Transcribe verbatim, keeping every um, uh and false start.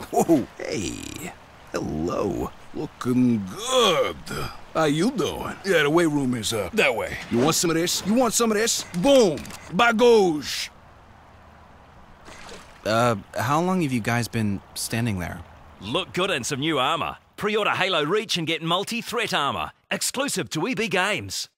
Whoa, hey. Hello. Looking good. How you doing? Yeah, the weight room is, uh, that way. You want some of this? You want some of this? Boom! Bagouche! Uh, how long have you guys been standing there? Look good in some new armor. Pre-order Halo Reach and get multi-threat armor. Exclusive to E B Games.